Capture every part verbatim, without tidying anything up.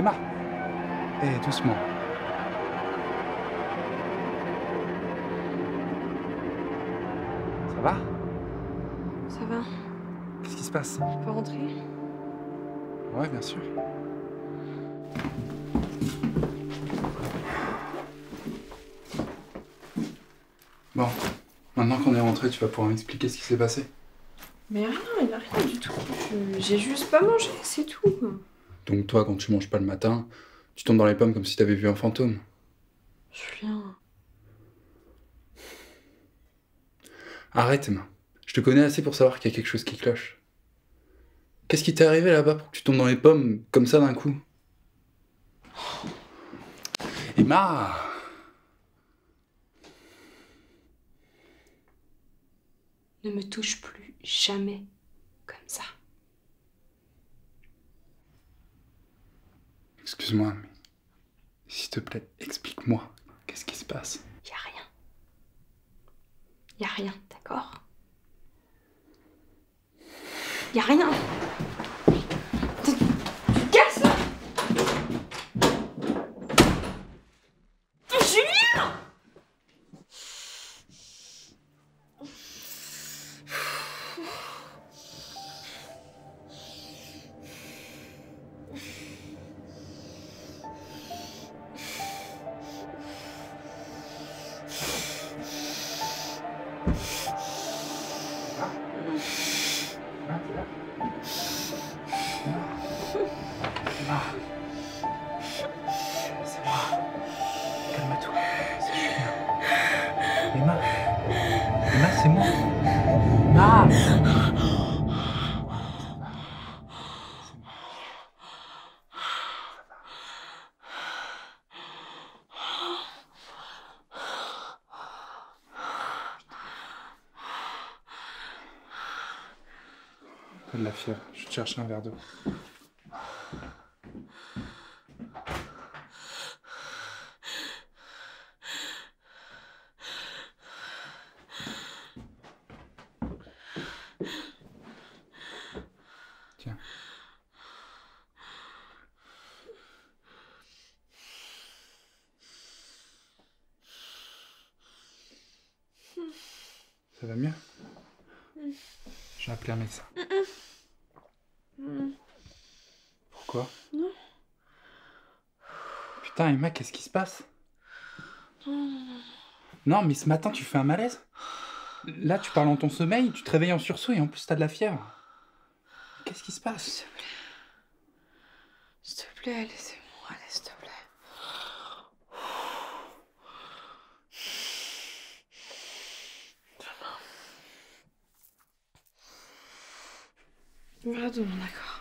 Emma. Eh, doucement. Ça va? Ça va? Qu'est-ce qui se passe? Je peux rentrer? Ouais, bien sûr. Bon, maintenant qu'on est rentré, tu vas pouvoir m'expliquer ce qui s'est passé. Mais rien, il n'y a rien du tout. Je- J'ai juste pas mangé, c'est tout. Donc toi, quand tu manges pas le matin, tu tombes dans les pommes comme si t'avais vu un fantôme. Julien. Arrête, Emma. Je te connais assez pour savoir qu'il y a quelque chose qui cloche. Qu'est-ce qui t'est arrivé là-bas pour que tu tombes dans les pommes comme ça d'un coup? Emma! Ne me touche plus jamais comme ça. Excuse-moi, mais s'il te plaît, explique-moi. Qu'est-ce qui se passe? Y a rien. Y a rien, d'accord? Y a rien. Tu tu te casses là? Julien! C'est moi. Calme-toi. C'est Julien. Emma. Emma, c'est moi. Emma. T'as de la fièvre. Je vais te chercher un verre d'eau. Tiens. Ça va mieux? J'ai appelé un médecin. Pourquoi? Non. Putain, Emma, qu'est-ce qui se passe? Non, mais ce matin, tu fais un malaise? Là, tu parles en ton sommeil, tu te réveilles en sursaut et en plus, t'as de la fièvre. Qu'est-ce qui se passe? S'il te plaît, laissez-moi, allez, s'il te plaît. Voilà, demain, d'accord.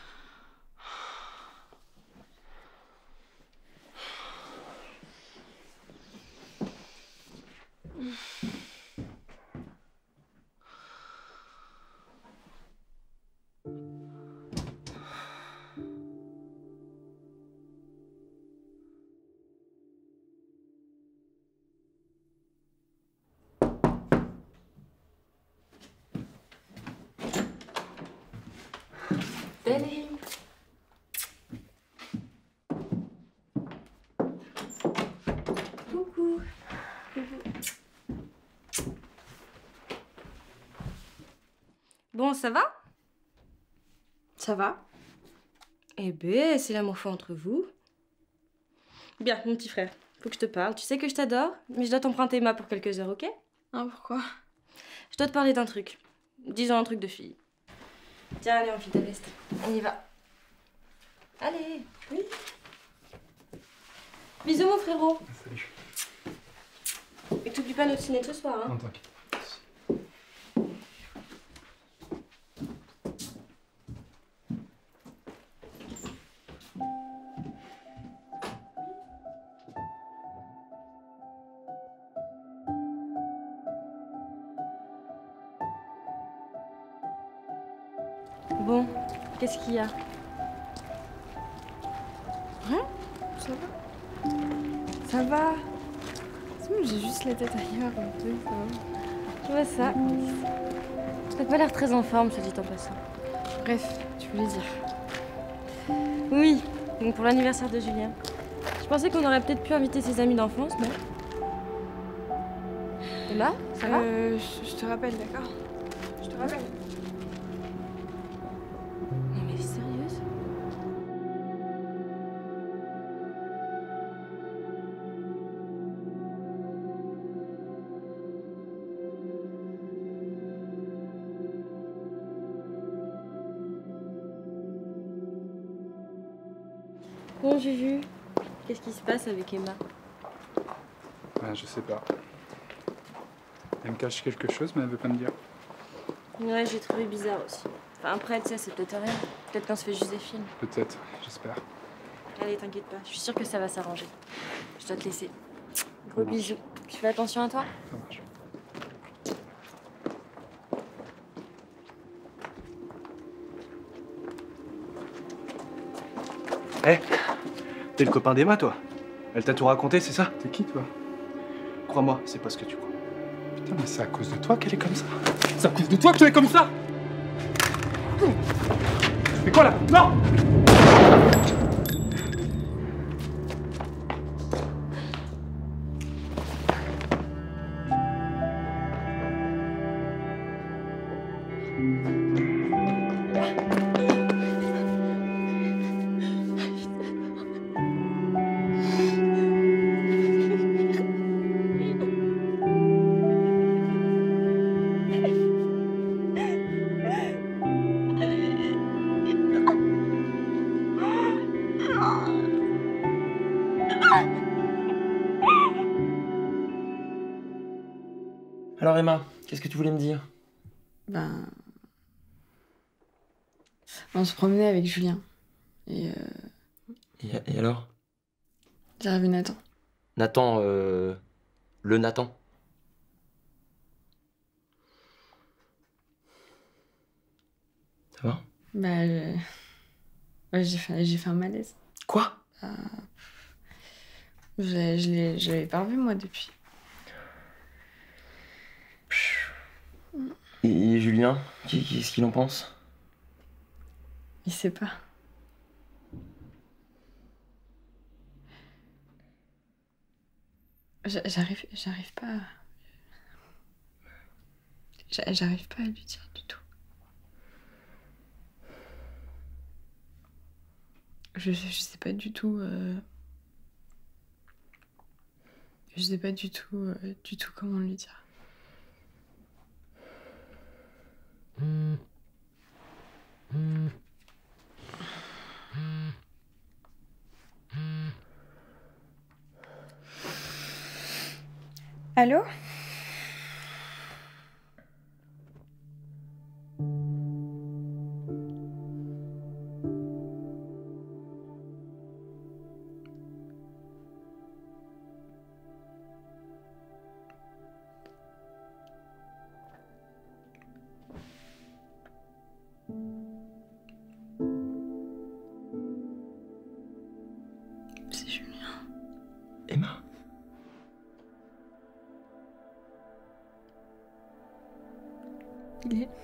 Allez. Coucou. Bon, ça va? Ça va? Eh ben, c'est l'amour fou entre vous. Bien, mon petit frère, faut que je te parle. Tu sais que je t'adore, mais je dois t'emprunter Emma pour quelques heures, ok? Ah, pourquoi? Je dois te parler d'un truc. Disons un truc de fille. Tiens, allez, on file ta veste. On y va. Allez, oui. Bisous, mon frérot. Salut. Et t'oublies pas notre ciné de ce soir, hein? Non, t'inquiète. Bon, qu'est-ce qu'il y a? Rien, ça va. Ça va. C'est bon, j'ai juste la tête ailleurs, un peu, ça va. Tu vois ça? T'as pas l'air très en forme, je te dis en passant. Bref, tu voulais dire. Oui, Donc pour l'anniversaire de Julien. Je pensais qu'on aurait peut-être pu inviter ses amis d'enfance, non? Emma, ça va? Euh, je, je te rappelle, d'accord? Je te rappelle. Non mais elle est sérieuse? Bon, Juju, qu'est-ce qui se passe avec Emma? Ben, je sais pas. Elle me cache quelque chose, mais elle veut pas me dire. Ouais, j'ai trouvé bizarre aussi. Enfin, après, tu sais, c'est peut-être rien. Peut-être qu'on se fait juste des films. Peut-être, j'espère. Allez, t'inquiète pas, je suis sûre que ça va s'arranger. Je dois te laisser. Gros Ça marche. bisous. Tu fais attention à toi? Ça marche. Hé, hey, t'es le copain d'Emma, toi? Elle t'a tout raconté, c'est ça? T'es qui, toi? Crois-moi, c'est pas ce que tu crois. Putain, mais c'est à cause de toi qu'elle est comme ça. C'est à cause de toi que tu es comme ça. Tu fais quoi, là? Non! Alors Emma, qu'est-ce que tu voulais me dire? Ben... On se promenait avec Julien. Et euh... Et, et alors? j'ai revu Nathan. Nathan, euh... le Nathan. Ça va? Bah... je- Ouais, j'ai fait, j'ai fait un malaise. Quoi? Bah... Je l'ai- je l'ai je l'avais pas revu, moi, depuis. Et, et Julien, qu'est-ce qu'il en pense? Il sait pas. J'a- J'arrive, j'arrive pas. à- j'a- J'arrive pas à lui dire du tout. Je, je sais pas du tout. euh, Je sais pas du tout, euh, du tout comment lui dire. Allô? C'est Julien. Emma? Il est...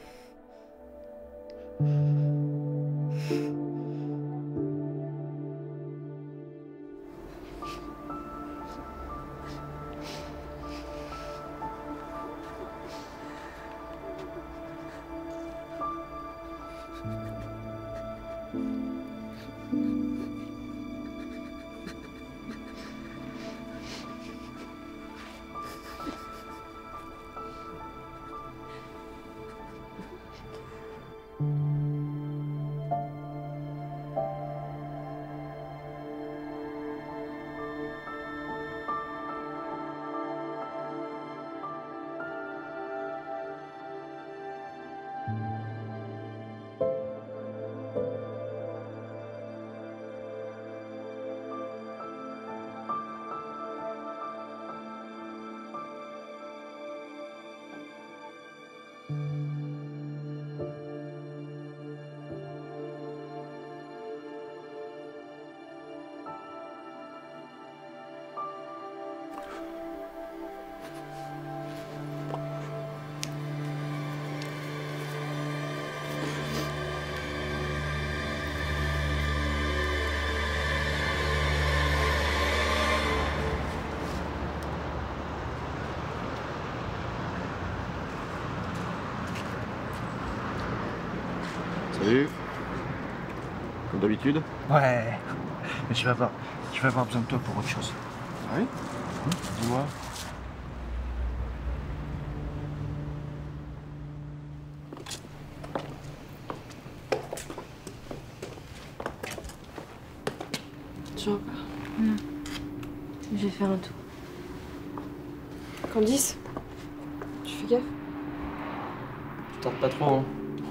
Salut. Comme d'habitude? Ouais. Mais tu vas voir, je vais avoir besoin de toi pour autre chose. Oui. Dis-moi. Toujours pas. Non. Je vais faire un tour. Candice, tu fais gaffe? Je tente pas trop, hein.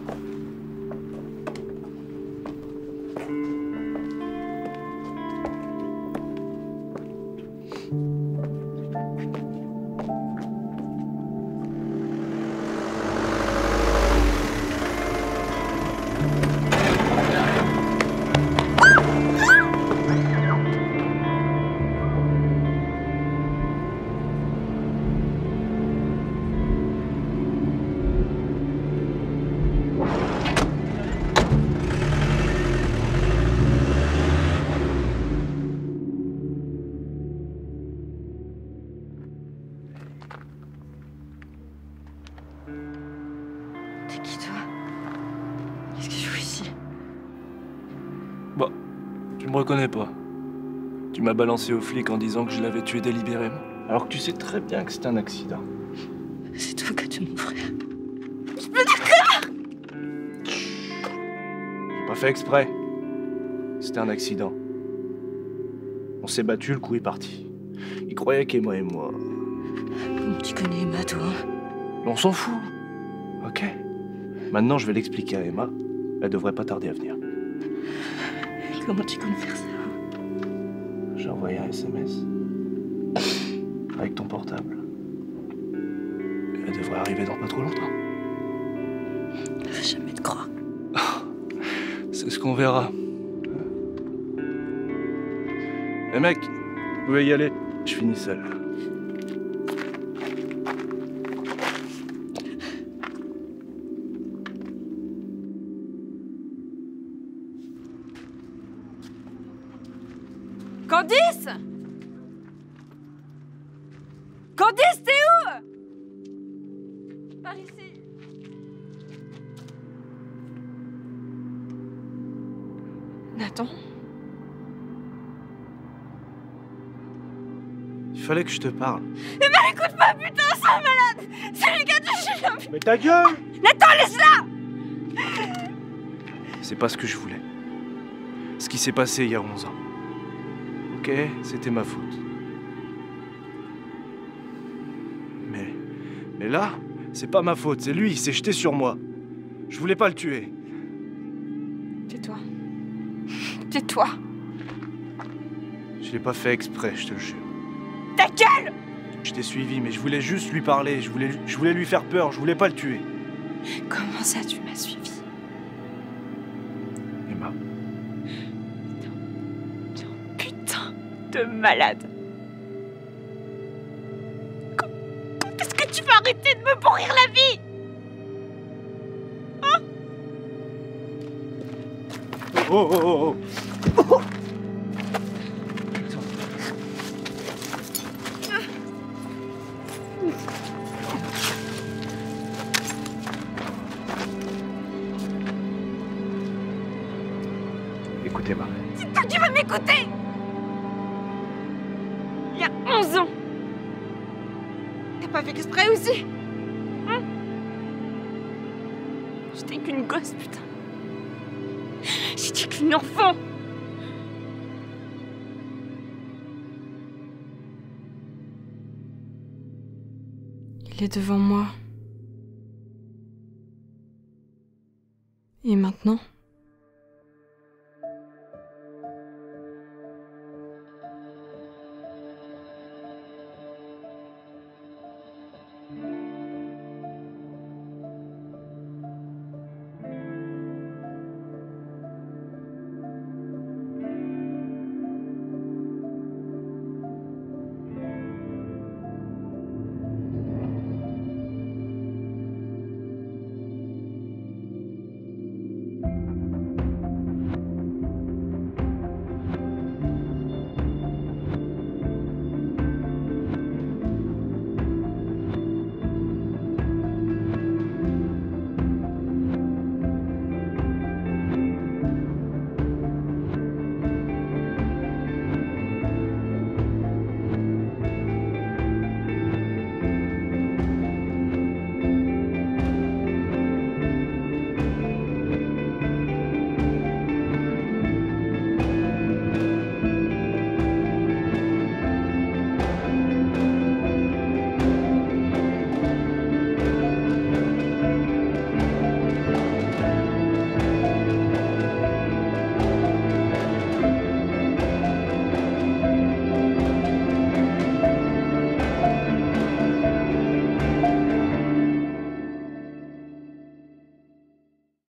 T'es qui, toi? Qu'est-ce que je fous ici? Bah, tu me reconnais pas. Tu m'as balancé aux flics en disant que je l'avais tué délibérément. Alors que tu sais très bien que c'était un accident. C'est toi qui as tué mon frère. J'ai pas fait exprès. C'était un accident. On s'est battu, le coup est parti. Il croyait qu'Emma et moi... Comment tu connais Emma, toi? On s'en fout. Ok. Maintenant, je vais l'expliquer à Emma. Elle devrait pas tarder à venir. Comment tu comptes faire ça? J'ai envoyé un S M S. Avec ton portable. Elle devrait arriver dans pas trop longtemps. Je vais jamais te croire. C'est ce qu'on verra. Eh mec, vous pouvez y aller. Je finis seul. Candice! Candice, t'es où? Par ici. Nathan? Il fallait que je te parle. Eh ben écoute pas, putain, c'est un malade! C'est lui qui a touché la... Mais ta gueule! Nathan, laisse-la! C'est pas ce que je voulais. Ce qui s'est passé il y a onze ans. Ok, c'était ma faute. Mais... Mais là, c'est pas ma faute, c'est lui, il s'est jeté sur moi. Je voulais pas le tuer. Tais-toi. Tais-toi. Je l'ai pas fait exprès, je te le jure. Ta gueule! Je t'ai suivi, mais je voulais juste lui parler, je voulais, je voulais lui faire peur, je voulais pas le tuer. Comment ça, tu m'as suivi? Emma. Putain de malade. Quand, quand est-ce que tu vas arrêter de me pourrir la vie? Hein? Oh oh oh oh! Écoutez, Emma. C'est toi qui vas m'écouter! Il y a onze ans! T'as pas fait exprès aussi? Hein? J'étais qu'une gosse, putain. J'étais qu'une enfant! Il est devant moi. Et maintenant?